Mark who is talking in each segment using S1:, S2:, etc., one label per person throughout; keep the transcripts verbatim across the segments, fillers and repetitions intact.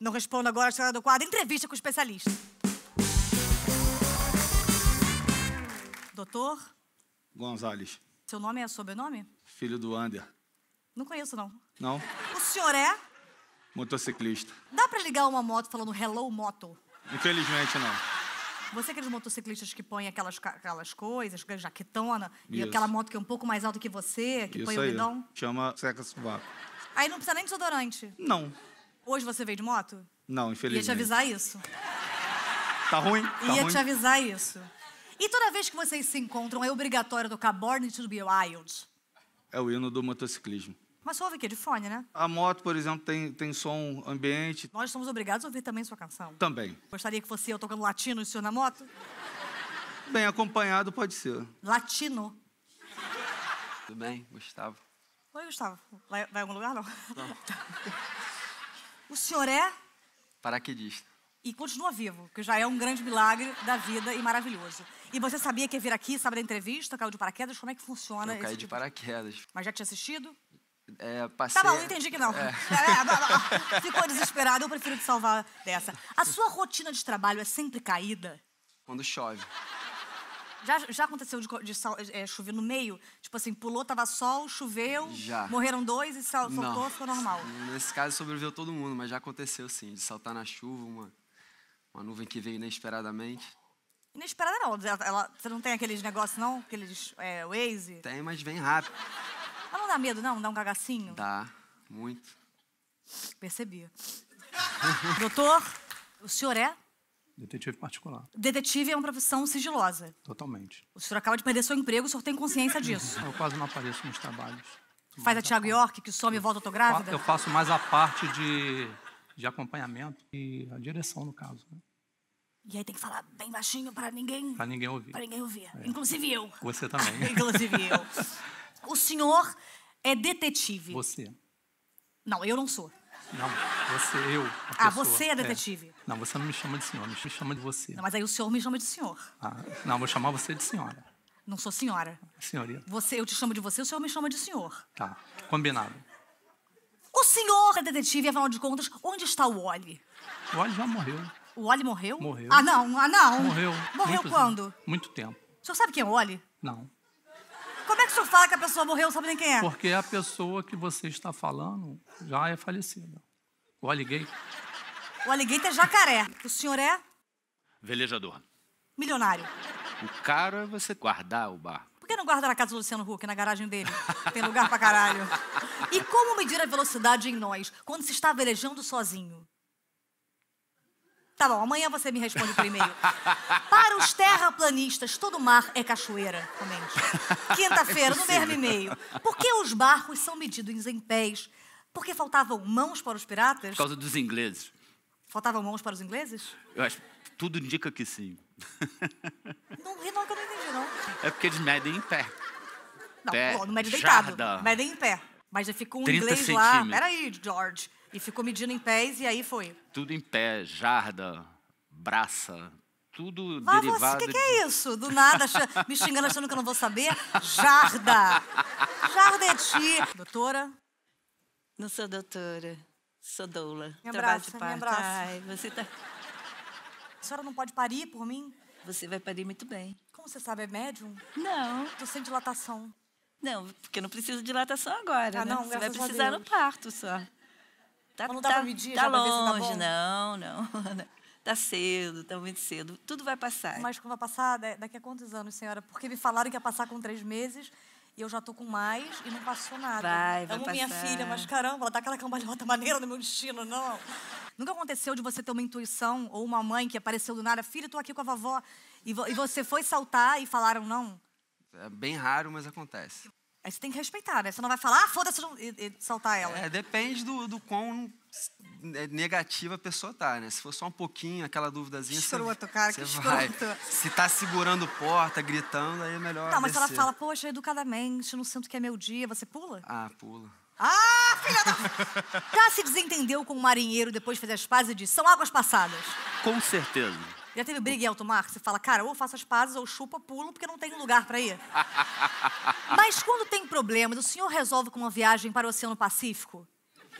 S1: Não respondo agora, a senhora do quadro. Entrevista com o especialista. Doutor?
S2: Gonzalez.
S1: Seu nome é sobrenome?
S2: Filho do Ander.
S1: Não conheço, não.
S2: Não?
S1: O senhor é?
S2: Motociclista.
S1: Dá pra ligar uma moto falando hello, moto?
S2: Infelizmente, não.
S1: Você é aqueles motociclistas que põem aquelas, aquelas coisas, jaquetona, e
S2: Isso.
S1: aquela moto que é um pouco mais alta que você, que
S2: Isso
S1: põe o
S2: aí.
S1: guidão?
S2: Chama seca-sovaco.
S1: Aí não precisa nem de desodorante.
S2: Não.
S1: Hoje você veio de moto?
S2: Não,
S1: Ia
S2: infelizmente.
S1: te avisar isso.
S2: Tá ruim? Tá
S1: Ia
S2: ruim?
S1: te avisar isso. E toda vez que vocês se encontram, é obrigatório tocar Born to be Wild?
S2: É o hino do motociclismo.
S1: Mas você ouve o quê? De fone, né?
S2: A moto, por exemplo, tem, tem som ambiente.
S1: Nós somos obrigados a ouvir também sua canção.
S2: Também.
S1: Gostaria que fosse eu tocando latino e o senhor na moto?
S2: Bem acompanhado pode ser.
S1: Latino.
S3: Tudo bem, Gustavo?
S1: Oi, Gustavo. Vai, vai a algum lugar, não?
S3: Não.
S1: O senhor é
S3: Paraquedista.
S1: e continua vivo, que já é um grande milagre da vida e maravilhoso. E você sabia que ia vir aqui, sabe da entrevista, caiu de paraquedas? Como é que funciona
S3: Eu
S1: esse
S3: caí de
S1: tipo
S3: paraquedas.
S1: Mas já tinha assistido?
S3: É, passei...
S1: Tá bom, entendi que não.
S3: É.
S1: É, tá bom. Ficou desesperado, eu prefiro te salvar dessa. A sua rotina de trabalho é sempre caída?
S3: Quando chove.
S1: Já, já aconteceu de, de sal- é, chover no meio? Tipo assim, pulou, tava sol, choveu,
S3: Já.
S1: morreram dois e sal, soltou,
S3: Não.
S1: ficou normal.
S3: Nesse caso sobreviveu todo mundo, mas já aconteceu sim, de saltar na chuva, uma, uma nuvem que veio inesperadamente.
S1: Inesperada não, ela, ela- você não tem aqueles negócios não? Aqueles é, Waze?
S3: Tem, mas vem rápido.
S1: Mas não dá medo não? Dá um cagacinho?
S3: Dá, muito.
S1: Percebi. Doutor, o senhor é?
S4: Detetive particular,
S1: Detetive é uma profissão sigilosa.
S4: totalmente.
S1: O senhor acaba de perder seu emprego, o senhor tem consciência disso.
S4: Eu quase não apareço nos trabalhos.
S1: Faz a Thiago York, que some e volta, eu tô grávida?
S4: Eu faço mais a parte de, de acompanhamento e a direção, no caso, né?
S1: E aí tem que falar bem baixinho para ninguém,
S4: Para ninguém ouvir.
S1: para ninguém ouvir. Inclusive eu.
S4: Você também.
S1: Inclusive eu. O senhor é detetive.
S4: Você.
S1: Não, eu não sou.
S4: Não, você, eu. a
S1: Ah,
S4: pessoa.
S1: você é detetive.
S4: Não, você não me chama de senhor, me chama de você.
S1: Não, mas aí o senhor me chama de senhor.
S4: Ah, não, vou chamar você de senhora.
S1: Não sou senhora.
S4: Senhorita.
S1: Você, eu te chamo de você, o senhor me chama de senhor.
S4: Tá, combinado.
S1: O senhor é detetive, afinal de contas, onde está o Wally?
S4: O Wally já morreu.
S1: O Wally morreu?
S4: Morreu.
S1: Ah, não, ah, não.
S4: Morreu.
S1: Morreu
S4: Muitos
S1: quando?
S4: anos. Muito tempo.
S1: O senhor sabe quem é o Wally?
S4: Não.
S1: Como é que o senhor fala que a pessoa morreu e não sabe nem quem é?
S4: Porque a pessoa que você está falando já é falecida. O Wally gay.
S1: O alligator é jacaré. O senhor é
S5: Velejador.
S1: milionário.
S5: O caro é você guardar o barco.
S1: Por que não guarda na casa do Luciano Huck, na garagem dele? Tem lugar pra caralho. E como medir a velocidade em nós quando se está velejando sozinho? Tá bom, amanhã você me responde por e-mail. Para os terraplanistas, todo mar é cachoeira. Comente. Quinta-feira, no mesmo e-mail. Por que os barcos são medidos em pés? Porque faltavam mãos para os piratas?
S5: Por causa dos ingleses.
S1: Faltavam mãos para os ingleses?
S5: Eu acho tudo indica que sim.
S1: Não ri não, que eu não entendi, não.
S5: É porque eles medem em pé.
S1: Não,
S5: Pé,
S1: pô, não mede deitado.
S5: jarda.
S1: Mede em pé. Mas já ficou um
S5: trinta
S1: inglês lá.
S5: centímetros.
S1: Peraí, George. E ficou medindo em pés e aí foi.
S5: Tudo em pé, jarda, braça, tudo
S1: Vá, você, o
S5: derivado
S1: que, que
S5: de...
S1: é isso? Do nada, ach- me xingando achando que eu não vou saber? Jarda. Jarda é ti. Doutora?
S6: Não sou doutora, sou doula.
S1: Me
S6: Trabalho
S1: abraça,
S6: de
S1: me abraça.
S6: Ai, você, tá...
S1: A senhora não pode parir por mim?
S6: você vai parir muito bem.
S1: Como você sabe, é médium?
S6: Não,
S1: Tô sem dilatação.
S6: não, porque eu não preciso de dilatação agora,
S1: Ah,
S6: né?
S1: não,
S6: Você vai
S1: graças a
S6: precisar
S1: Deus.
S6: no parto só. Tá,
S1: Mas não dá
S6: tá,
S1: pra medir
S6: tá
S1: já pra ver se tá
S6: longe,
S1: bom?
S6: não, não. Tá cedo, tá muito cedo. Tudo vai passar.
S1: Mas quando vai passar, da- daqui a quantos anos, senhora? Porque me falaram que ia passar com três meses e eu já tô com mais e não passou nada.
S6: Vai, vai
S1: Amo minha
S6: passar.
S1: filha, mas caramba, ela dá aquela cambalhota maneira no meu destino, não. Nunca aconteceu de você ter uma intuição ou uma mãe que apareceu do nada, filha, tô aqui com a vovó, e, vo- e você foi saltar e falaram não?
S3: É bem raro, mas acontece.
S1: Aí você tem que respeitar, né? Você não vai falar, ah, foda-se, não- e, e saltar ela.
S3: É, depende do, do quão é, negativa a pessoa tá, né? Se for só um pouquinho, aquela duvidazinha... você-
S1: Escroto, cara, que
S3: você vai.
S1: escroto.
S3: Se tá segurando porta, gritando, aí é melhor
S1: Não, mas se ela
S3: descer.
S1: fala, poxa, educadamente, não sinto que é meu dia, você pula?
S3: Ah, pula.
S1: Ah, filha da... Já se desentendeu com um marinheiro depois de fazer as pazes e disse, são águas passadas.
S5: Com certeza.
S1: Já teve briga em alto mar? Você fala, cara, ou faço as pazes ou chupa, pulo, porque não tem lugar pra ir. Mas quando tem problemas, o senhor resolve com uma viagem para o Oceano Pacífico?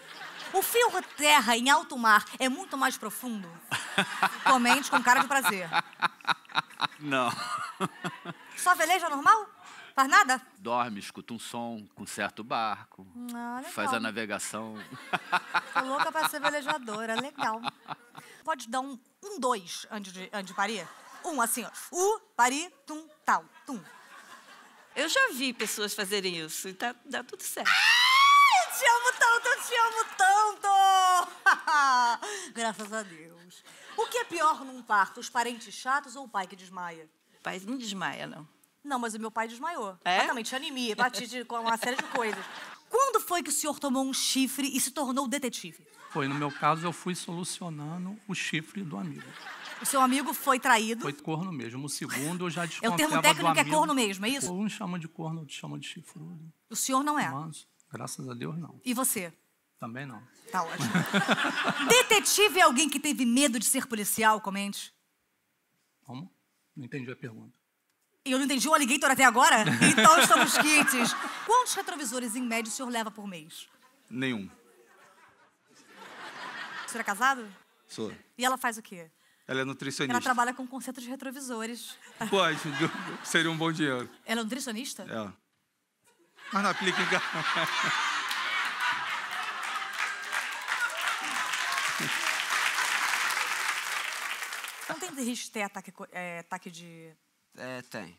S1: O fio terra em alto mar é muito mais profundo? Comente com cara de prazer.
S5: Não.
S1: Só veleja normal? Faz nada?
S5: Dorme, escuta um som, conserta o barco,
S1: Ah, legal.
S5: faz a navegação.
S1: Tô louca pra ser velejadora, legal. Pode dar um, um dois antes de, antes de parir? Um, assim, ó. U, parir, tum, tal, tum.
S6: Eu já vi pessoas fazerem isso e tá, dá tudo certo.
S1: Eu te amo tanto, eu te amo tanto! Graças a Deus. O que é pior num parto, os parentes chatos ou o pai que desmaia?
S6: O pai não desmaia, não.
S1: Não, mas o meu pai desmaiou.
S6: É?
S1: Exatamente, anemia, hepatite, com uma série de coisas. Quando foi que o senhor tomou um chifre e se tornou detetive?
S4: Foi, no meu caso, eu fui solucionando o chifre do amigo.
S1: O seu amigo foi traído.
S4: Foi corno mesmo. O segundo eu já
S1: É o
S4: desconfiava
S1: termo
S4: do
S1: técnico, é
S4: amigo.
S1: corno mesmo, é isso?
S4: Uns chamam de corno, outros chamam de chifrudo.
S1: O senhor não é.
S4: Manso. Graças a Deus, não.
S1: E você?
S4: Também não.
S1: Tá ótimo. Detetive é alguém que teve medo de ser policial? Comente.
S4: Como? Não entendi a pergunta.
S1: Eu não entendi o alligator até agora? Então estamos quites. Quantos retrovisores, em média, o senhor leva por mês?
S2: Nenhum.
S1: O senhor é casado?
S2: Sou.
S1: E ela faz o quê?
S2: Ela é nutricionista.
S1: Ela trabalha com conserto de retrovisores.
S2: Pode, seria um bom dinheiro.
S1: Ela é nutricionista?
S2: É. Mas não aplica em casa.
S1: Não tem risco de ter ataque, é, ataque de...
S3: É, tem.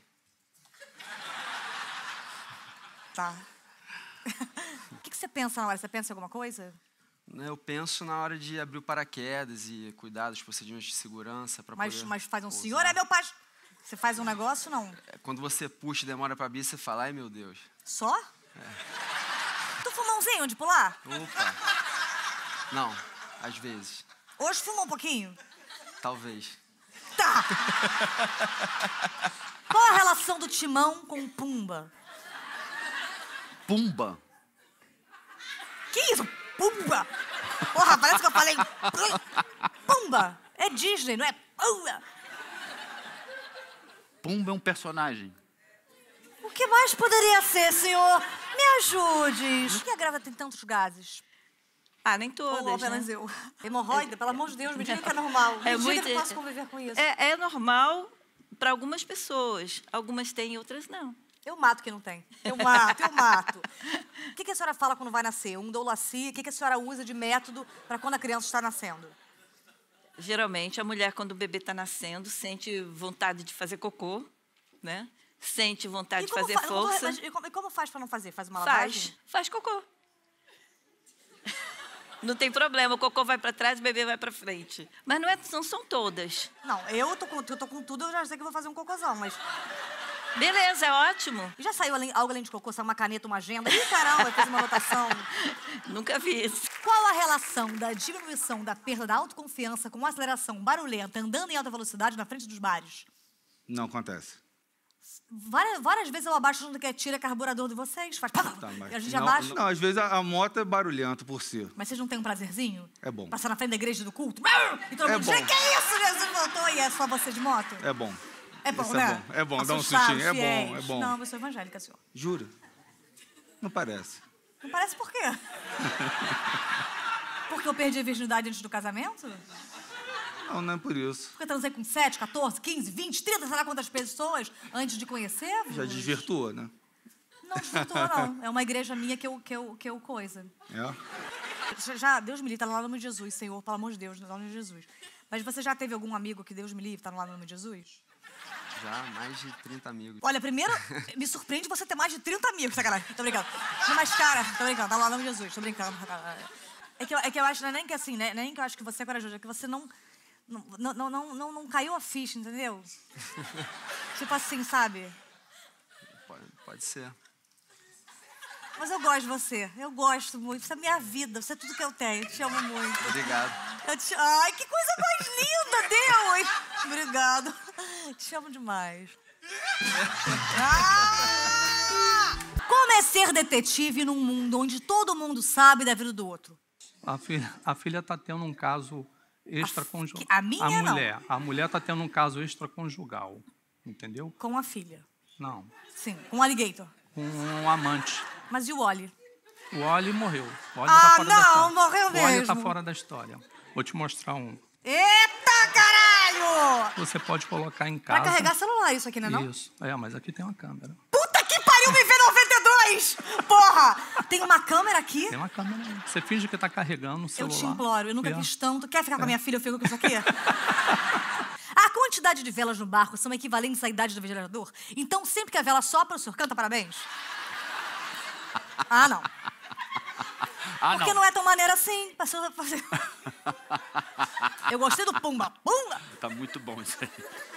S1: Tá. O que, que você pensa na hora? Você pensa em alguma coisa?
S3: Eu penso na hora de abrir o paraquedas e cuidar dos procedimentos de segurança para
S1: Mas,
S3: poder
S1: mas faz um
S3: pousar.
S1: senhor, é meu pai. Você faz um negócio, não?
S3: É, quando você puxa e demora para abrir, você fala, ai meu Deus.
S1: Só? Tu fumou umzinho de pular?
S3: Opa. Não, às vezes.
S1: Hoje fumou um pouquinho?
S3: Talvez.
S1: Tá! Qual a relação do Timão com o Pumba?
S5: Pumba.
S1: Que isso? Pumba! Porra, parece que eu falei... Pumba! É Disney, não é Pumba!
S5: Pumba é um personagem.
S1: O que mais poderia ser, senhor? Me ajude. Por que a grávida tem tantos gases?
S6: Ah, nem
S1: Ou
S6: todas,
S1: apenas
S6: né?
S1: eu? Hemorroida? Pelo amor de Deus, me diga que é normal. Me
S6: É
S1: diga
S6: muito-
S1: que eu posso conviver com isso.
S6: É, é normal para algumas pessoas. Algumas têm, outras não.
S1: Eu mato quem não tem. Eu mato, eu mato. O que, que a senhora fala quando vai nascer? Um doulaci? O que, que a senhora usa de método para quando a criança está nascendo?
S6: Geralmente, a mulher, quando o bebê está nascendo, sente vontade de fazer cocô, né? Sente vontade
S1: E
S6: de
S1: como
S6: fazer
S1: fa- como-
S6: força.
S1: mas e como, e como faz para não fazer? Faz uma lavagem?
S6: Faz, faz cocô. Não tem problema, o cocô vai para trás, o bebê vai para frente. Mas não, é, não são todas.
S1: Não, eu tô, com, eu tô com tudo, eu já sei que eu vou fazer um cocôzão, mas...
S6: Beleza, é ótimo.
S1: Já saiu além- algo além de cocô? Saiu uma caneta, uma agenda? Ih, caramba, eu fiz uma anotação.
S6: Nunca vi isso.
S1: Qual a relação da diminuição da perda da autoconfiança com aceleração barulhenta, andando em alta velocidade na frente dos bares?
S2: Não acontece.
S1: Várias, várias vezes eu abaixo achando que é tira carburador de vocês. Faz...
S2: Tá, mas
S1: e a gente
S2: não,
S1: abaixa.
S2: não, às vezes a, a moto é barulhenta por si.
S1: Mas vocês não têm um prazerzinho?
S2: É bom.
S1: Passar na frente da igreja do culto? E todo
S2: É
S1: mundo
S2: bom.
S1: diz, que isso, Jesus voltou? E é só você de moto?
S2: É bom.
S1: É bom,
S2: Isso
S1: né?
S2: é bom, é bom, dá um
S1: Assustados,
S2: sustinho. É bom,
S1: fiéis.
S2: é bom.
S1: Não, eu sou evangélica, senhor.
S2: Jura? Não parece.
S1: Não parece por quê? Porque eu perdi a virgindade antes do casamento?
S2: Não, não é por isso.
S1: Porque eu transei com sete, quatorze, quinze, vinte, trinta, sei lá quantas pessoas antes de conhecer-vos?
S2: Já desvirtuou, né?
S1: Não desvirtuou, não. É uma igreja minha que eu, que eu, que eu coisa.
S2: É?
S1: Já- Já, Deus me livre, tá lá no nome de Jesus, Senhor, pelo amor de Deus, no nome de Jesus. Mas você já teve algum amigo que Deus me livre, tá lá no nome de Jesus?
S3: Já mais de trinta amigos.
S1: Olha, primeiro, me surpreende você ter mais de trinta amigos, sacanagem. Tô brincando. Não, mas, cara, tô brincando, tá lá no nome de Jesus, tô brincando. É que eu, é que eu acho, não é nem que assim, né? Nem que eu acho que você é corajoso, é que você não... Não, não, não, não, não caiu a ficha, entendeu? Tipo assim, sabe?
S3: Pode, pode ser.
S1: Mas eu gosto de você. Eu gosto muito. Você é minha vida. Você é tudo que eu tenho. Eu te amo muito.
S3: Obrigado.
S1: Eu te... Ai, que coisa mais linda, Deus! Obrigado. Te amo demais. Ah! Como é ser detetive num mundo onde todo mundo sabe da vida do outro?
S4: A filha a filha está tendo um caso extraconjugal.
S1: A minha,
S4: a
S1: não.
S4: mulher, A mulher está tendo um caso extraconjugal, entendeu?
S1: Com a filha.
S4: Não,
S1: Sim, com o alligator.
S4: com um amante.
S1: Mas e o Oli?
S4: O Oli morreu. O Oli
S1: Ah,
S4: tá fora da
S1: não,
S4: história.
S1: morreu
S4: O Oli tá
S1: mesmo.
S4: fora da história. Vou te mostrar um.
S1: Eita, caralho!
S4: Você pode colocar em
S1: Pra
S4: casa.
S1: carregar celular isso aqui, né, não?
S4: Isso. É, mas aqui tem uma câmera.
S1: Puta que pariu, me vê noventa e dois! Porra! Tem uma câmera aqui?
S4: Tem uma câmera aí. Você finge que tá carregando o
S1: Eu
S4: celular.
S1: te imploro, eu nunca
S4: É.
S1: quis tanto. Quer ficar com a minha filha? Eu fico com isso aqui? A quantidade de velas no barco são equivalentes à idade do vereador? Então, sempre que a vela sopra, o senhor canta parabéns? Ah, não.
S5: Ah,
S1: Porque não. é tão maneiro assim. Passou- passou- Eu gostei do pumba. Pumba!
S5: Tá muito bom isso aí.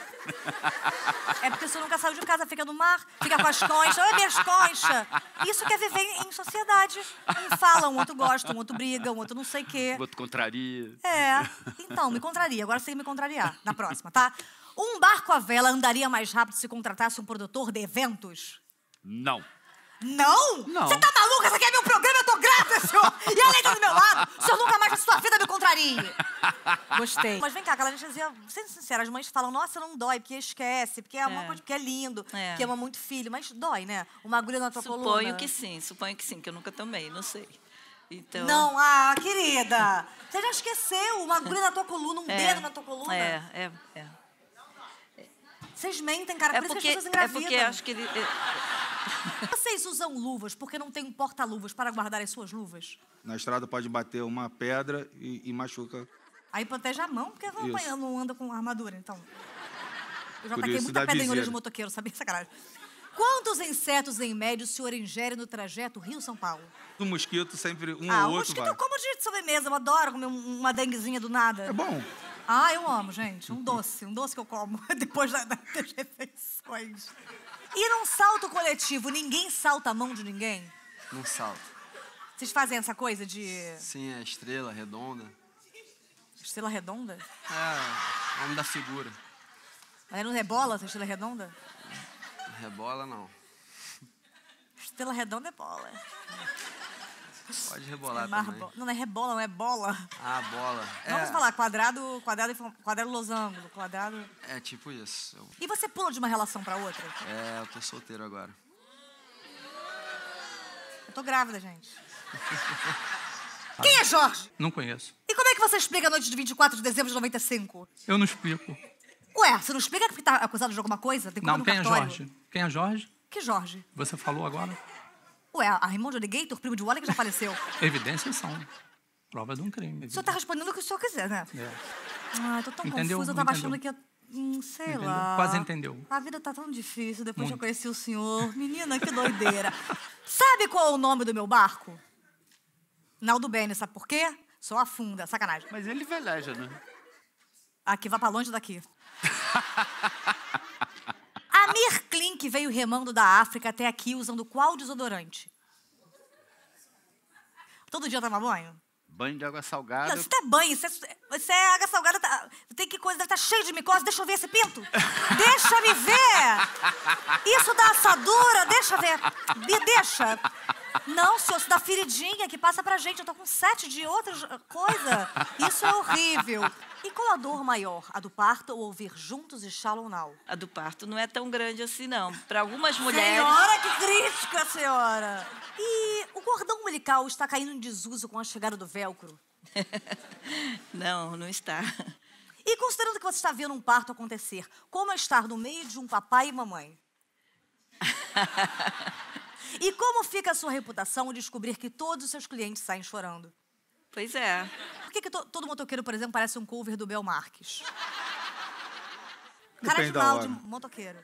S1: É porque o senhor nunca saiu de casa, fica no mar, fica com as conchas. Olha minhas conchas. Isso que é viver em sociedade. Um fala, um outro gosta, um outro briga, um outro não sei o quê.
S5: O outro contraria.
S1: É, então, me contraria. Agora você tem que me contrariar na próxima, tá? Um barco à vela andaria mais rápido se contratasse um produtor de eventos?
S5: Não.
S1: Não?
S5: Não.
S1: Você tá maluca? Esse aqui é meu programa, eu tô grávida, senhor! E além tá do meu lado, o senhor nunca mais na sua vida me contrarie. Gostei. Mas vem cá, aquela gente dizia, sendo sincera, as mães falam, nossa, não dói, porque esquece, porque é,
S6: É.
S1: uma coisa, porque é lindo,
S6: É.
S1: que ama muito filho. Mas dói, né? Uma agulha na tua coluna.
S6: Suponho que sim, suponho que sim, que eu nunca tomei, não sei. Então,
S1: Não, ah, querida. Você já esqueceu uma agulha na tua coluna, um
S6: é,
S1: dedo na tua coluna.
S6: É, é, é.
S1: Vocês mentem, cara,
S6: É
S1: por isso
S6: porque,
S1: que as pessoas
S6: é
S1: engravidam.
S6: porque acho que ele... é-
S1: Vocês usam luvas porque não tem um porta-luvas para guardar as suas luvas?
S2: Na estrada pode bater uma pedra e, e machuca.
S1: Aí protege a mão, porque não,
S2: Isso.
S1: não anda com armadura, então. Eu já
S2: Por
S1: taquei
S2: isso
S1: muita
S2: dá
S1: pedra em olho
S2: viseira.
S1: de motoqueiro, sabia? Sacanagem. Quantos insetos, em média, o senhor ingere no trajeto Rio-São Paulo?
S2: Do mosquito, sempre um
S1: ah,
S2: ou
S1: o
S2: outro
S1: mosquito
S2: vai.
S1: eu como de sobremesa, eu adoro comer um- uma denguezinha do nada.
S2: É bom.
S1: Ah, eu amo, gente. Um doce, um doce que eu como depois da- das refeições. E num salto coletivo, ninguém salta a mão de ninguém?
S3: Não salta.
S1: Vocês fazem essa coisa de
S3: Sim, é estrela, redonda.
S1: estrela redonda?
S3: É, nome da figura.
S1: Aí não rebola essa estrela redonda?
S3: Rebola, não.
S1: Estrela redonda é bola.
S3: Pode rebolar
S1: É mar-
S3: também.
S1: bo- Não, não é rebola, não é bola.
S3: Ah, bola.
S1: Vamos
S3: é,
S1: falar quadrado, quadrado, e fo- quadrado losango, quadrado...
S3: É tipo isso. Eu,
S1: E você pula de uma relação pra outra?
S3: é, eu tô solteiro agora.
S1: Eu tô grávida, gente. Quem é Jorge?
S4: Não conheço.
S1: E como é que você explica a noite de vinte e quatro de dezembro de noventa e cinco?
S4: Eu não explico.
S1: Ué, você não explica que tá acusado de alguma coisa? Tem culpa
S4: Não,
S1: no
S4: quem é
S1: cartório?
S4: Jorge? Quem é Jorge?
S1: Que Jorge?
S4: Você falou agora?
S1: Ué, a Raimundo Alligator, primo de Wally, que já faleceu.
S4: Evidências são prova de um crime.
S1: O senhor tá respondendo o que o senhor quiser, né?
S4: É.
S1: Ah, eu tô tão
S4: Entendeu?
S1: confusa, eu tava
S4: Entendeu?
S1: achando que ia... Hum, sei
S4: Entendeu?
S1: lá.
S4: Quase entendeu.
S1: A vida tá tão difícil depois que eu
S4: Muito.
S1: conheci o senhor. Menina, que doideira. Sabe qual é o nome do meu barco? Naldo Bene, sabe por quê? Só afunda, sacanagem.
S5: Mas ele veleja, né?
S1: Aqui, vá pra longe daqui. Amir Klink veio remando da África até aqui usando qual desodorante? Todo dia toma banho?
S5: Banho de água salgada.
S1: Não, você tá banho, isso é, isso é água salgada, tá, tem que coisa, tá cheio de micose, deixa eu ver esse pinto. Deixa me ver. Isso dá assadura, deixa eu ver. Me deixa. Não, senhor, isso dá feridinha que passa pra gente. Eu tô com sete de outras coisa. Isso é horrível. E qual a dor maior? A do parto ou ouvir juntos e Shallow Now?
S6: A do parto não é tão grande assim, não. Para algumas mulheres...
S1: Senhora, que crítica, senhora! E o cordão umbilical está caindo em desuso com a chegada do velcro?
S6: Não, não está.
S1: E considerando que você está vendo um parto acontecer, como é estar no meio de um papai e mamãe? E como fica a sua reputação ao descobrir que todos os seus clientes saem chorando?
S6: Pois é.
S1: Por que, que to- todo motoqueiro, por exemplo, parece um cover do Bel Marques? Cara
S2: Depende
S1: de
S2: da
S1: mal
S2: hora.
S1: de motoqueiro.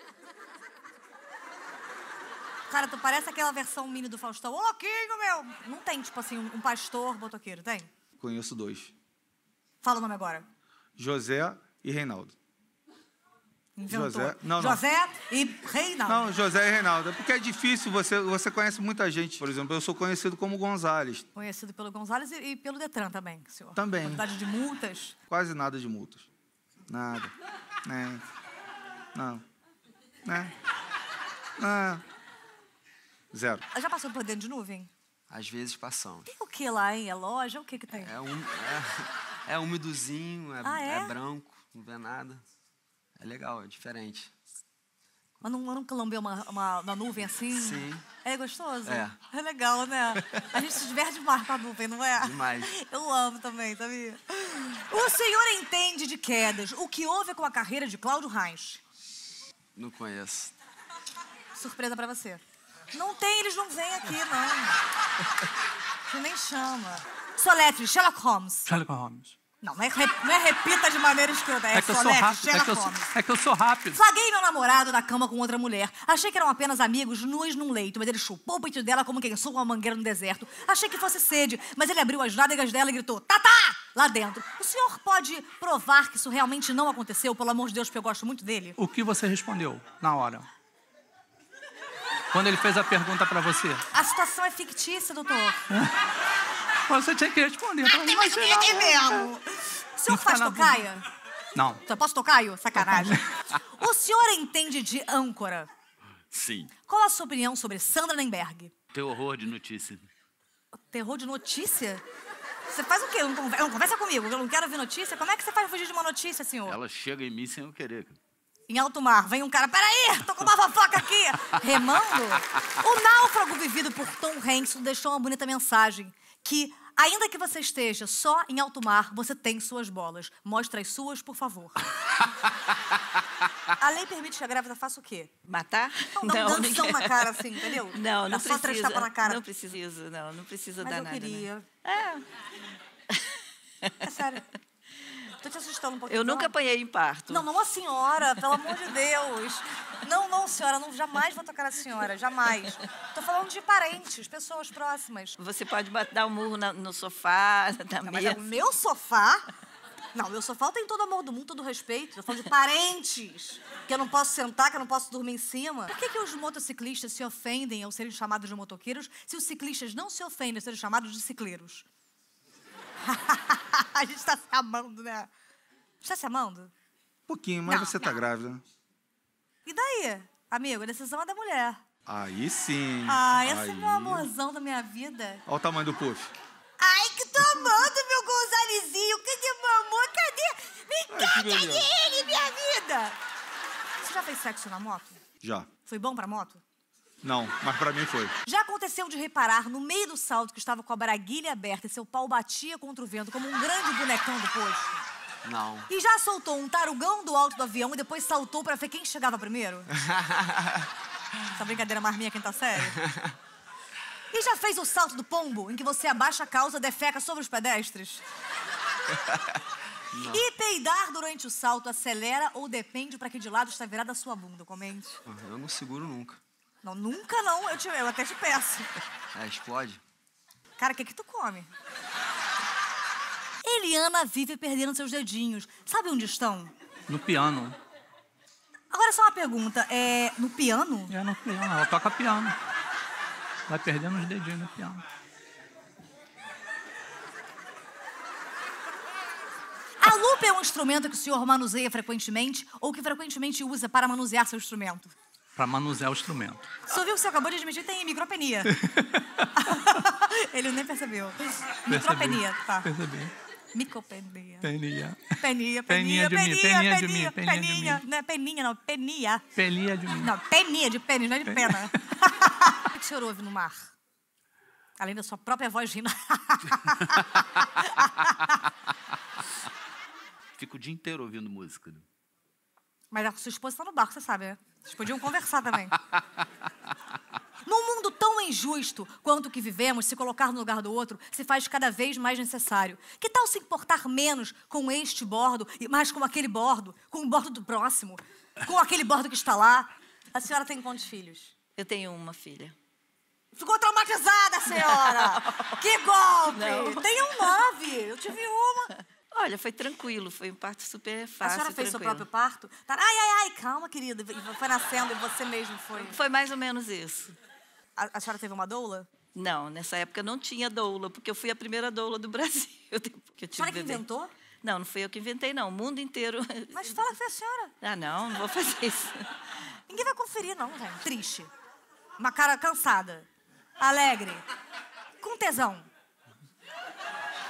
S1: Cara, tu parece aquela versão mini do Faustão. Ô, louquinho, meu! Não tem, tipo assim, um um pastor motoqueiro, tem?
S2: Conheço dois.
S1: Fala o nome agora.
S2: José e Reinaldo.
S1: Inventou.
S2: José- não, não.
S1: José e Reinaldo.
S2: Não, José e Reinaldo. É porque é difícil, você, você conhece muita gente. Por exemplo, eu sou conhecido como Gonzales.
S1: Conhecido pelo Gonzalez e, e pelo Detran também, senhor.
S2: Também.
S1: Quantidade de multas.
S2: Quase nada de multas. Nada. Né? Não. Né? Não. Zero.
S1: Já passou por dentro de nuvem?
S3: Às vezes passamos.
S1: Tem o que lá, hein? É loja? O que que tem?
S3: É, um, é, é úmidozinho, é,
S1: Ah, é?
S3: é branco, não vê nada. É legal, é diferente.
S1: Mas não, nunca lambeu uma, uma, uma nuvem assim?
S3: Sim.
S1: É gostoso?
S3: É.
S1: É legal, né? A gente se diverte demais com a nuvem, não é?
S3: Demais.
S1: Eu amo também, sabia? O senhor entende de quedas. O que houve com a carreira de Cláudio Reis?
S3: Não conheço.
S1: Surpresa pra você. Não tem, eles não vêm aqui, não. Você nem chama. Soletre, Sherlock Holmes.
S4: Sherlock Holmes.
S1: Não, não é, rep- não é repita de maneira escrota. É,
S4: É que eu sou
S1: soletre,
S4: rápido. É
S1: Sherlock
S4: que eu sou,
S1: Holmes.
S4: é que eu sou rápido.
S1: Flaguei meu namorado na cama com outra mulher. Achei que eram apenas amigos nus num leito, mas ele chupou o peito dela como quem soa uma mangueira no deserto. Achei que fosse sede, mas ele abriu as nádegas dela e gritou, Tatá! Lá dentro. O senhor pode provar que isso realmente não aconteceu, pelo amor de Deus, porque eu gosto muito dele?
S4: O que você respondeu na hora? Quando ele fez a pergunta pra você?
S1: A situação é fictícia, doutor.
S4: Você tinha que responder. Pra
S1: Tem mais
S4: imaginar.
S1: que mesmo. O senhor
S4: Não fica
S1: faz
S4: na
S1: tocaia?
S4: Não.
S1: Só posso tocaio? Sacanagem. O senhor entende de âncora?
S5: Sim.
S1: Qual a sua opinião sobre Sandra Nemberg?
S5: Tem horror de notícia.
S1: Terror de notícia? Você faz o quê? Não, conver- não conversa comigo, eu não quero ver notícia. Como é que você faz fugir de uma notícia, senhor?
S5: Ela chega em mim sem eu querer.
S1: Em alto mar, vem um cara, peraí, tô com uma fofoca aqui. Remando? O náufrago vivido por Tom Hanks deixou uma bonita mensagem. Que, ainda que você esteja só em alto mar, você tem suas bolas. Mostre as suas, por favor. A lei permite que a grávida faça o quê?
S6: Matar?
S1: Não, dá um danção
S6: ninguém-
S1: na cara assim, entendeu?
S6: Não,
S1: Dá
S6: não
S1: só três
S6: precisa.
S1: tapas na cara.
S6: Não precisa, não, não precisa
S1: Mas
S6: dar
S1: eu
S6: nada.
S1: queria.
S6: Né? É.
S1: É sério. Tô te assustando um pouquinho.
S6: Eu nunca apanhei em parto.
S1: Não, não a senhora, pelo amor de Deus. Não, não, senhora, não, jamais vou tocar a senhora, jamais. Tô falando de parentes, pessoas próximas.
S6: Você pode bat- dar um murro na- no sofá, na
S1: Mas é
S6: mesa.
S1: o meu sofá... Não, meu sofá tem todo amor do mundo, todo respeito. Tô falando de parentes. Que eu não posso sentar, que eu não posso dormir em cima. Por que, que os motociclistas se ofendem ao serem chamados de motoqueiros se os ciclistas não se ofendem ao serem chamados de cicleiros? A gente tá se amando, né? Está se amando?
S2: Um pouquinho, mas
S1: Não,
S2: você tá
S1: não.
S2: grávida.
S1: E daí? Amigo, a decisão é da mulher.
S2: Aí sim.
S1: Ai, esse
S2: Aí.
S1: é meu amorzão da minha vida.
S2: Olha o tamanho do puff.
S1: Ai, que tô amando, meu Gonzalezinho. Cadê meu amor? Cadê? Vem
S2: Ai,
S1: cá,
S2: que
S1: cadê
S2: beleza.
S1: ele, minha vida? Você já fez sexo na moto?
S2: Já.
S1: Foi bom pra moto?
S2: Não, mas pra mim foi.
S1: Já aconteceu de reparar, no meio do salto, que estava com a braguilha aberta e seu pau batia contra o vento como um grande bonecão do posto?
S3: Não.
S1: E já soltou um tarugão do alto do avião e depois saltou pra ver quem chegava primeiro? Essa brincadeira mais minha, quinta série? E já fez o salto do pombo, em que você abaixa a calça e defeca sobre os pedestres?
S3: Não.
S1: E peidar durante o salto acelera ou depende pra que de lado está virada a sua bunda? Comente.
S3: Eu não seguro nunca.
S1: Não, nunca não. Eu, te, eu até te peço.
S3: É, explode.
S1: Cara, o que que tu come? Eliana vive perdendo seus dedinhos. Sabe onde estão?
S4: No piano.
S1: Agora só uma pergunta. É no piano?
S4: É no piano. Ela toca piano. Vai perdendo os dedinhos no piano.
S1: A lupa é um instrumento que o senhor manuseia frequentemente ou que frequentemente usa para manusear seu instrumento?
S4: Pra manusear o instrumento.
S1: O senhor viu que você acabou de admitir que tem micropenia. Ele nem percebeu. Micropenia, tá.
S4: Percebi.
S1: Micropenia.
S4: Peninha.
S1: Peninha,
S4: Peninha
S1: peninha,
S4: de mim,
S1: peninha,
S4: peninha de
S1: peninha,
S4: mim, peninha de
S1: peninha.
S4: mim.
S1: Não é peninha, não. Penia.
S4: Peninha de mim.
S1: Não, peninha de pênis, não é de pena. O que o senhor ouve no mar? Além da sua própria voz rindo.
S5: Fico o dia inteiro ouvindo música.
S1: Mas a sua esposa está no barco, você sabe, né? Vocês podiam conversar também. Num mundo tão injusto quanto o que vivemos, se colocar no lugar do outro se faz cada vez mais necessário. Que tal se importar menos com este bordo e mais com aquele bordo, com o bordo do próximo, com aquele bordo que está lá? A senhora tem quantos filhos?
S6: Eu tenho uma filha.
S1: Ficou traumatizada, senhora! Que golpe!
S6: Não.
S1: Tenho nove, eu tive uma.
S6: Olha, foi tranquilo, foi um parto super fácil.
S1: A senhora fez seu
S6: tranquilo.
S1: próprio parto? Tá, ai, ai, ai, calma, querida. E foi nascendo e você mesmo foi.
S6: Foi mais ou menos isso.
S1: A, a senhora teve uma doula?
S6: Não, nessa época não tinha doula, porque eu fui a primeira doula do Brasil. Que eu
S1: A
S6: tive
S1: senhora que
S6: bebê.
S1: inventou?
S6: Não, não fui eu que inventei, não. O mundo inteiro.
S1: Mas fala que foi a senhora.
S6: Ah, não, não vou fazer isso.
S1: Ninguém vai conferir, não, gente. Triste. Uma cara cansada. Alegre. Com tesão.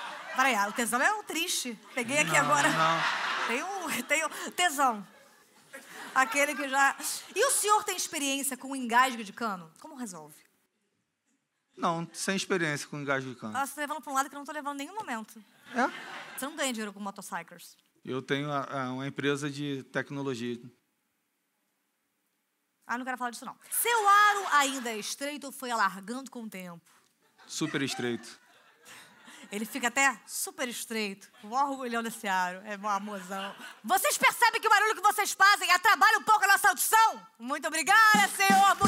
S1: Peraí, o tesão é um triste. Peguei aqui
S2: Não,
S1: agora.
S2: não.
S1: Tem um, tem um tesão. Aquele que já... E o senhor tem experiência com engasgo de cano? Como resolve?
S2: Não, sem experiência com engasgo de cano.
S1: Ah, você tá levando pra um lado que eu não tô levando em nenhum momento.
S2: É?
S1: Você não ganha dinheiro com motorcycles.
S2: Eu tenho a, a, uma empresa de tecnologia.
S1: Ah, não quero falar disso, não. Seu aro ainda é estreito ou foi alargando com o tempo?
S2: Super estreito.
S1: Ele fica até super estreito. Um orgulhão desse aro. É um amorzão. Vocês percebem que o barulho que vocês fazem atrapalha um pouco a nossa audição? Muito obrigada, senhor.